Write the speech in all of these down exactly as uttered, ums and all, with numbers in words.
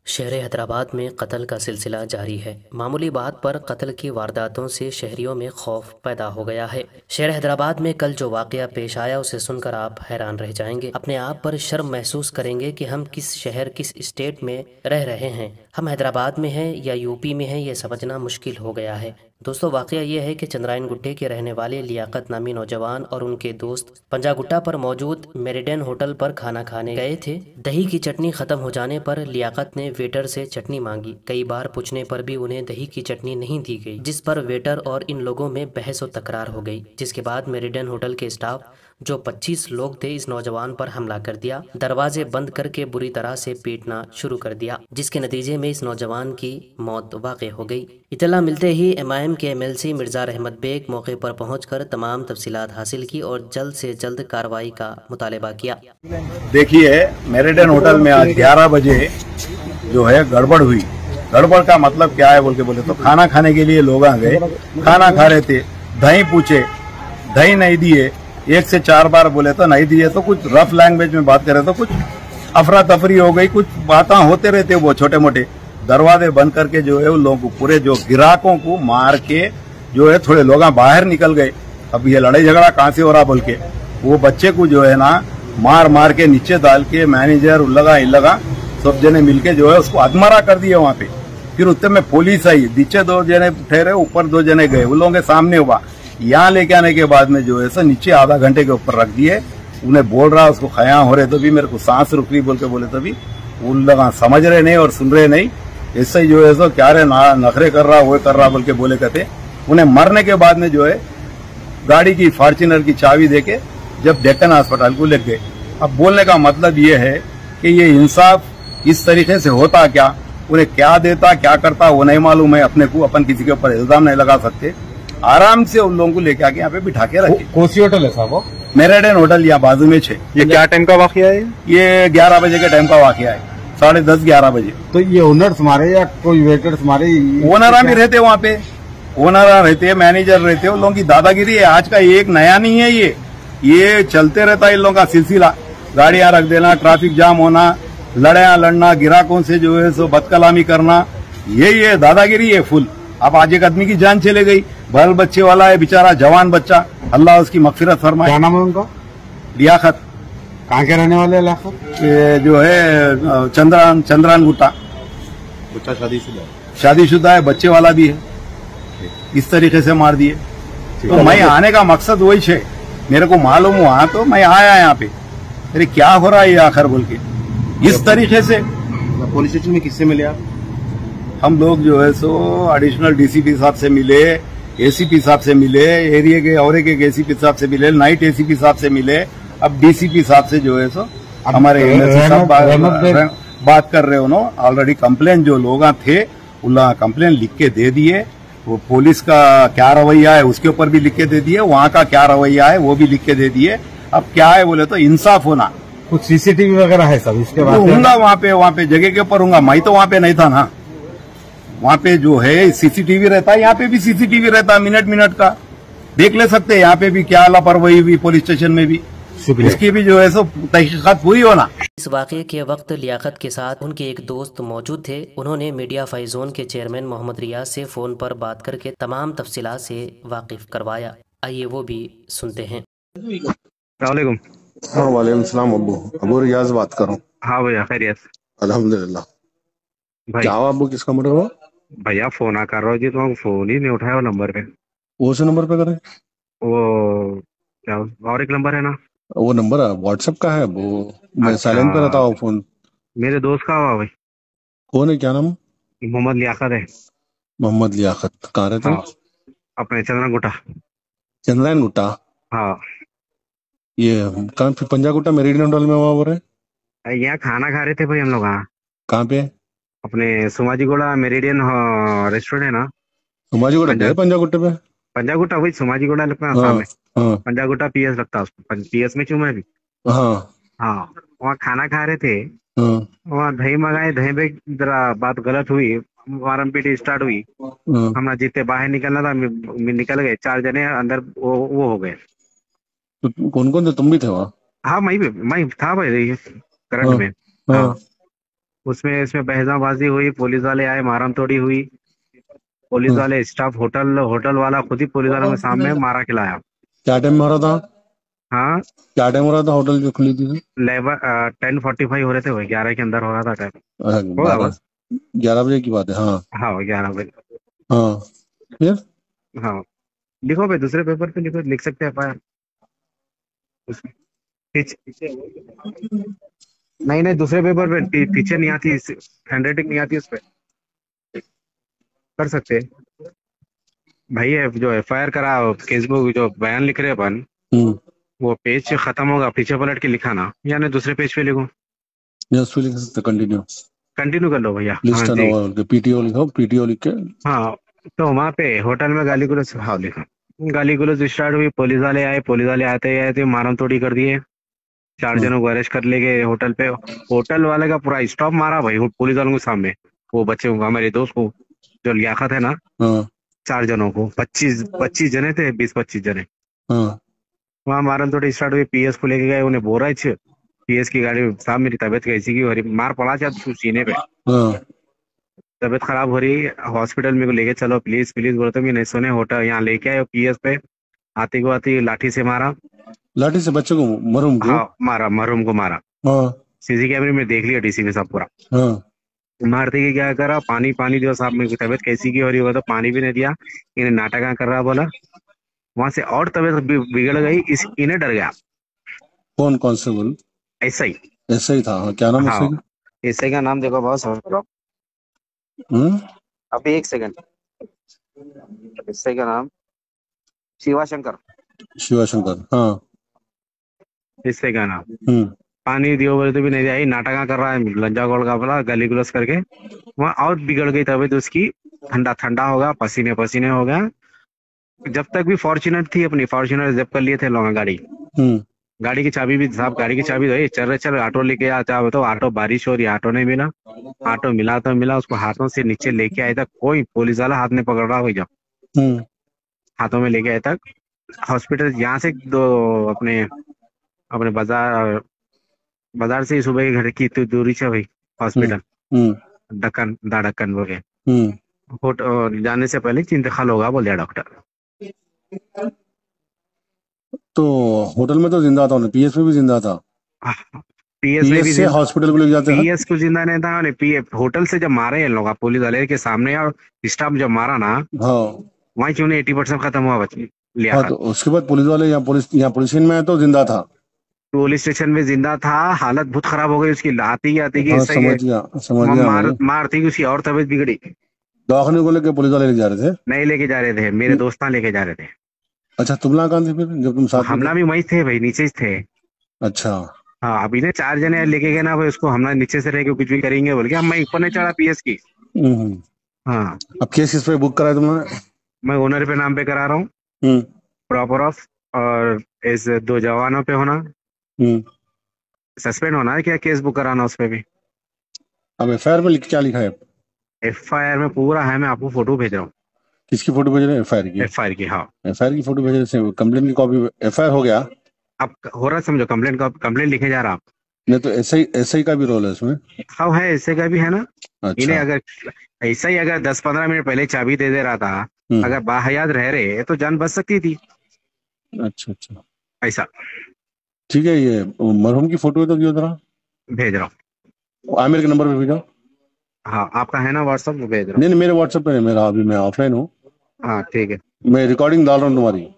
शहर हैदराबाद में कत्ल का सिलसिला जारी है। मामूली बात पर कत्ल की वारदातों से शहरियों में खौफ पैदा हो गया है। शहर हैदराबाद में कल जो वाकया पेश आया उसे सुनकर आप हैरान रह जाएंगे। अपने आप पर शर्म महसूस करेंगे कि हम किस शहर किस स्टेट में रह रहे हैं। हम हैदराबाद में हैं या यूपी में हैं, ये समझना मुश्किल हो गया है। दोस्तों, वाकया ये है कि चंद्रायन गुट्टे के रहने वाले लियाकत नामी नौजवान और उनके दोस्त पंजागुट्टा पर मौजूद मेरिडियन होटल पर खाना खाने गए थे। दही की चटनी खत्म हो जाने पर लियाकत ने वेटर से चटनी मांगी। कई बार पूछने पर भी उन्हें दही की चटनी नहीं दी गई, जिस पर वेटर और इन लोगों में बहस और तकरार हो गई। जिसके बाद मेरिडियन होटल के स्टाफ जो पच्चीस लोग थे इस नौजवान पर हमला कर दिया। दरवाजे बंद करके बुरी तरह से पीटना शुरू कर दिया, जिसके नतीजे में इस नौजवान की मौत वाक़ई हो गई। इतला मिलते ही एम आई एम के M L C Mirza Rahmat Beg मौके पर पहुंचकर तमाम तफसीलात हासिल की और जल्द से जल्द कार्रवाई का मुतालबा किया। देखिए, मेरिडियन होटल में आज ग्यारह बजे जो है गड़बड़ हुई। गड़बड़ का मतलब क्या है बोल के बोले तो खाना खाने के लिए लोग आ गए, खाना खा रहे थे, दही पूछे, दही नहीं दिए, एक से चार बार बोले तो नहीं दिए, तो कुछ रफ लैंग्वेज में बात करे तो कुछ अफरा तफरी हो गई, कुछ बातें होते रहते वो छोटे मोटे। दरवाजे बंद करके जो है उन लोगों को पूरे जो ग्राहकों को मार के जो है थोड़े लोग बाहर निकल गए। अब ये लड़ाई झगड़ा कहाँ से हो रहा बोल के वो बच्चे को जो है ना मार मार के नीचे डाल के मैनेजर उल्लगा इल्लगा सब जने मिलके जो है उसको अधमरा कर दिया वहाँ पे। फिर उत्तर में पुलिस आई, नीचे दो जने ठहरे, ऊपर दो जने गए, उन लोगों के सामने हुआ। यहाँ लेके आने के बाद में जो है सर नीचे आधा घंटे के ऊपर रख दिए। उन्हें बोल रहा उसको खया हो रहे तो भी मेरे को सांस रुक रही बोल के बोले तो भी उन लोग समझ रहे नहीं और सुन रहे नहीं। ऐसे ही जो है सो क्या रे नखरे कर रहा वो कर रहा बोल के बोले कहते। उन्हें मरने के बाद में जो है गाड़ी की फॉर्च्यूनर की चाबी देके जब डेक्कन अस्पताल को ले गए। अब बोलने का मतलब ये है कि ये इंसाफ इस तरीके से होता क्या, उन्हें क्या देता क्या करता वो नहीं मालूम है। अपने को अपन किसी के ऊपर इल्जाम नहीं लगा सकते। आराम से उन लोगों को लेके आके यहाँ पे बिठा के रखे। कौन सी होटल है साहब वो? मेरिडियन होटल यहाँ बाजू में छे। ये क्या टाइम का वाकया है? ये ग्यारह बजे के टाइम का वाकया है, साढ़े दस ग्यारह बजे। तो ये ओनर्स मारे या कोई वेटर्स मारे? ओनरा भी रहते वहाँ पे, ओनरा रहते, मैनेजर रहते, उन लोगों की दादागिरी है। आज का एक नया नहीं है, ये ये चलते रहता है इन लोगों का सिलसिला। गाड़ियां रख देना, ट्रैफिक जाम होना, लड़ाइयां लड़ना, गिराकों से जो है सो बदकलामी करना, ये ये दादागिरी है फुल। अब आज एक आदमी की जान चले गई, बाल बच्चे वाला है बेचारा, जवान बच्चा, अल्लाह उसकी मगफिरत फरमाए। क्या नाम है उनका? लियाकत। कहाँ के रहने वाले लियाकत? ये जो है चंद्रान चंद्रान गुट्टा। बच्चा शादीशुदा है? शादीशुदा है, बच्चे वाला भी है। इस तरीके से मार दिए। तो मैं आने का मकसद वही है, मेरे को मालूम हुआ तो मैं आया यहाँ पे, अरे क्या हो रहा है ये आखिर बोल के इस तरीके से। पुलिस स्टेशन में किससे मिले आप? हम लोग जो है सो एडिशनल डीसीपी साहब से मिले, एसीपी साहब से मिले, एरिया के और एक एसीपी साहब से मिले, नाइट एसीपी साहब से मिले, अब डीसीपी साहब से जो है सो हमारे साहब बात कर रहे हो। ऑलरेडी कंप्लेन जो लोग थे उन कंप्लेन लिख के दे दिए। वो पुलिस का क्या रवैया है उसके ऊपर भी लिख के दे दिए, वहाँ का क्या रवैया है वो भी लिख के दे दिए। अब क्या है बोले तो इंसाफ होना। कुछ सीसीटीवी वगैरह है सब इसके बाद? हूँगा वहाँ पे, वहाँ पे जगह के ऊपर हूँगा। मैं तो वहाँ पे नहीं था ना, वहाँ पे जो है सीसीटीवी रहता है, यहाँ पे भी सीसीटीवी रहता है, मिनट मिनट का देख ले सकते हैं। यहाँ पे भी क्या लापरवाही हुई पुलिस स्टेशन में भी, इसकी भी जो है सो तहकीकात पूरी होना। इस वाक़े के वक्त लियाकत के साथ उनके एक दोस्त मौजूद थे। उन्होंने मीडिया फाइव जोन के चेयरमैन मोहम्मद रियाज से फोन पर बात करके तमाम तफसीलात से वाकिफ करवाया। आइए वो भी सुनते हैं। वालेकुम। हाँ वालेकुम सलाम। अबू अबू रियाज बात करूँ? हाँ भैया, खैरियत? अल्हम्दुलिल्लाह। भाई क्या हुआ अबू, किसका मर्डर हुआ? भैया फोन आ कर रहा हो जी, तुम्हारा फोन ही नहीं उठाया वो नंबर पे। वो से नंबर पे करें? वो क्या और एक नंबर है ना, वो नंबर व्हाट्सएप का है वो, मैं अच्छा, साइलेंट पे रहता हूँ फोन। मेरे दोस्त का हुआ भाई। कौन है, क्या नाम? मोहम्मद लियाकत है। मोहम्मद लियाकत। कहाँ रहते हैं? हाँ, अपने चंद्रन गुट्टा। चंद्रायन गुट्टा। हाँ, ये कहाँ फिर पंजागुट्टा मेरिडियन होटल में हुआ वो रहे? यहाँ खाना खा रहे थे भाई हम लोग। हाँ, कहाँ पे? अपने सुमाजीगोड़ा मेरिडियन रेस्टोरेंट है ना, सुमाजीगुट्टा गए पंजागुट्टे पे? पंजागुट्टा वही सुमाजीगोड़ा लगता है हाँ सामने। हाँ पंजागुट्टा पीएस लगता है उसको, पीएस में चूँ मैं भी। हाँ हाँ, वहाँ खाना खा रहे थे, हाँ वहाँ दही मंगाए, दही पे जरा बात गलत हुई, मारम पीटी स्टार्ट हुई। हाँ। हम जीते बाहर निकलना था, मैं- मैं निकल गए, चार जने अंदर वो वो हो गए। तो कौन कौन थे, तुम भी थे वहाँ? हाँ, मैं भी मैं था भाई करंट हाँ में। हाँ हाँ, उसमें इसमें बहसाबाजी हुई, पुलिस वाले आए, मारम तोड़ी हुई। Police hmm. वाले स्टाफ होटल होटल वाला खुद ही पुलिस वालों के सामने मारा खिलाया। क्या टाइम में हो रहा था? हाँ, क्या टाइम हो रहा था होटल जो खुली थी? लेबर टेन फोर्टी फाइव हो रहे थे, वही ग्यारह के अंदर हो रहा था टाइम। अच्छा, होगा बारह बस। ग्यारह बजे की बात है। हाँ हाँ, ग्यारह बजे। हाँ, फिर? हाँ, लिखो भाई, दूसरे पेपर पे लिखो, लिख सकते हैं एफ आई आर उसमें। पीछे नहीं नहीं, दूसरे पेपर पे पी- पीछे नहीं आती, हैंड राइटिंग नहीं आती उस पे, कर सकते हैं भाई। ये जो एफ आई आर करा, केस बुक जो बयान लिख रहे हैं अपन, हम्म। वो पेज खत्म होगा, पीछे पलट के लिखा ना, या नहीं दूसरे पेज पे लिखो। यस, फिर लिख सकते कंटिन्यू। कंटिन्यू कर लो भैया। हाँ लिस्ट जी। ओवर पीटीओ लिखो, पीटीओ लिख के। हाँ, तो वहाँ पे होटल में गाली गलौज, हाँ लिखा, गाली गलौज स्टार्ट हुई। पुलिस वाले आए, पुलिस वाले आते ही आते मारम तोड़ी कर दिए। चार हाँ जनों को अरेस्ट कर ले गए होटल पे। होटल वाले का पूरा स्टॉप मारा भाई, वो पुलिस वालों के सामने। वो बच्चे को, हमारे दोस्त को, जो लियाकत है ना, हाँ चार जनों को, पच्चीस पच्चीस जने थे, बीस पच्चीस जने। हाँ वहाँ मारम तोड़ी स्टार्ट हुई, पीएस को लेके गए, उन्हें बोरा छे पीएस की गाड़ी में, साहब मेरी तबीयत कैसी की हो रही, मार पड़ा चाहते सीने पे, हाँ। तबीयत खराब हो रही, हॉस्पिटल में को लेके चलो प्लीज प्लीज, बोलते मैं नहीं सुने, होटल यहाँ लेके आए पीएस पे। आते को आती लाठी से मारा। लाठी से बच्चे को, मरूम को? हाँ, मारा, मरहूम को मारा। हाँ सीसी कैमरे में देख लिया डीसी में सब पूरा। हाँ मारते के क्या करा, पानी पानी दो साहब, मेरी तबीयत कैसी की हो रही होगा, तो पानी भी नहीं दिया। इन्हें नाटक कर रहा बोला। वहां से और तबीयत बि- बिगड़ गई, इस इन्हें डर गया। कौन कांस्टेबल? ऐसा ही। ऐसा ही था? हाँ, क्या नाम हाँ, ऐसे की? ऐसे का नाम देखो बॉस। हम्म। अभी एक सेकंड। ऐसे का नाम शिवाशंकर। शिवाशंकर, हाँ। ऐसे का नाम। हम्म। पानी दियो बोले तो भी नहीं दिया, ये नाटक कर रहा है, लंजा गोल का बोला, गली गुलस करके। वहाँ और बिगड़ गई तबीयत उसकी। ठंडा ठंडा हो गया, पसीने पसीने हो गया। जब तक भी फॉर्च्यूनर थी अपनी, फॉर्च्यूनर जब कर लिए थे लोग गाड़ी। हम्म। गाड़ी की चाबी भी साहब, गाड़ी की चाबी दो, चल रहे चल ऑटो लेके आ, चाहे तो ऑटो, बारिश हो रही, ऑटो नहीं मिला। ऑटो मिला तो मिला, उसको हाथों से नीचे लेके आए तक कोई पुलिस वाला हाथ नहीं पकड़ रहा हुई, जब हम्म। हाथों में लेके आए तक हॉस्पिटल, यहाँ से दो अपने अपने बाजार, बाजार से ही सुबह के घर की इतनी दूरी से भाई हम्म। हॉस्पिटल। हम्म। ढक्कन दा ढक्कन बोले। हम्म। होट और जाने से पहले इंतकाल होगा बोल दिया डॉक्टर। तो होटल में तो जिंदा था, पीएस में भी जिंदा था? पीएस में भी पीएस से हॉस्पिटल को ले जाते हैं? पीएस को जिंदा नहीं था, पीएफ होटल से जब मारे ये लोग पुलिस वाले के सामने, और स्टाफ जब मारा ना, हाँ वहीं क्यों नहीं एटी परसेंट खत्म हुआ बच्चे हाँ। तो लियाकत। उसके बाद पुलिस वाले यहाँ पुलिस यहाँ पुलिस में आए तो जिंदा था? पुलिस स्टेशन में जिंदा था, हालत बहुत खराब हो गई उसकी, आती की आती की हाँ, सही है। समझ गया समझ गया मार मैं। मारती की उसकी और तबीयत बिगड़ी। दवाखाने को लेके पुलिस वाले ले जा रहे थे? नहीं लेके जा रहे थे, मेरे दोस्त लेके जा रहे थे। अच्छा, तुम लोग कहाँ थे फिर जब तुम साथ में थे? हमला भी वहीं थे भाई, नीचे ही थे। अच्छा। हाँ, अभी ने चार जने लेके गए ना भाई, उसको हमला नीचे से रह के कुछ भी करेंगे बोल के, हम मैं ऊपर नहीं चढ़ा पीएस की। हम्म। हाँ, अब केस किस पे बुक करा है तुमने? मैं ओनर पे नाम पे करा रहा हूँ, हम्म। प्रॉपर ऑफ, और इस दो जवानों पे होना, हम्म। सस्पेंड होना है, क्या केस बुक कराना उस पे भी। अब एफ आई आर में लिख क्या लिखा है? एफ आई आर में पूरा है, मैं आपको फोटो भेज रहा हूँ। किसकी फोटो भेज रहे हैं? एफ आई आर की? एफ आई आर की, हाँ। एफ आई आर की फोटो भेज रहे हैं? कंप्लेन की कॉपी? एफ आई आर हो गया? अब हो रहा समझो, कंप्लेंट का कंप्लेंट लिखे जा रहा आप। नहीं तो एस आई एस आई का भी रोल है इसमें? हाँ है, ऐसे का भी है ना। इन्हें अच्छा। अगर ऐसा ही अगर दस पंद्रह मिनट पहले चाबी दे दे रहा था, हम्म। अगर बाहयात रह रहे तो जान बच सकती थी। अच्छा अच्छा, ऐसा ठीक है। ये मरहूम की फोटो है तो क्यों जरा भेज रहा हूँ। आमिर के नंबर पे भेजो। हाँ, आपका है ना व्हाट्सअप, वो भेज रहा नहीं नहीं, मेरे व्हाट्सएप पे नहीं, मेरा अभी मैं ऑफलाइन हूँ। हूँ। हाँ ठीक है, मैं रिकॉर्डिंग डाल रहा हूँ तुम्हारी।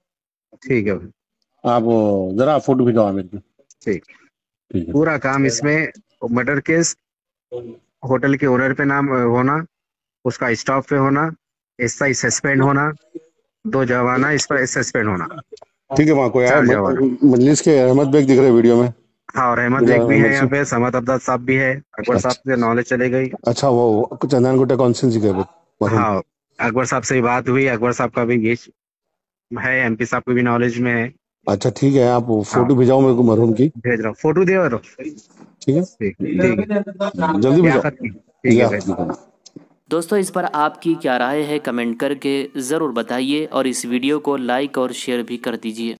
ठीक है भाई, आप वो जरा फोटो भेजो आमिर की। ठीक। ठीक है। पूरा काम इसमें मर्डर केस, होटल के ओनर पे नाम होना, उसका स्टॉप पे होना, एसआई सस्पेंड होना, दो जवाना इस पर सस्पेंड होना, ठीक है, वहाँ कोई आया? चार जवाना। मजलिस के अहमद बेग दिख रहे वीडियो में। हाँ, और अहमद बेग भी है यहाँ पे, समत अब्दाद साहब भी है, अकबर साहब से नॉलेज चले गई। अच्छा, वो चंदन गुट्टा कॉन्स्टिट्यूंसी के मरहूम। हाँ, अकबर साहब से बात हुई, अकबर साहब का भी ये है, एमपी साहब को भी नॉलेज में है। अच्छा ठीक है, आप हाँ, फोटो भेजाओ मेरे को मरहूम की। भेज रहा हूँ, फोटो दे रहा हूँ। ठीक है, ठीक ठीक है, जल्दी भेजाओ। लियाकत की, ठीक है लियाकत भाई। की। दोस्तों, इस पर आपकी क्या राय है कमेंट करके ज़रूर बताइए और इस वीडियो को लाइक और शेयर भी कर दीजिए।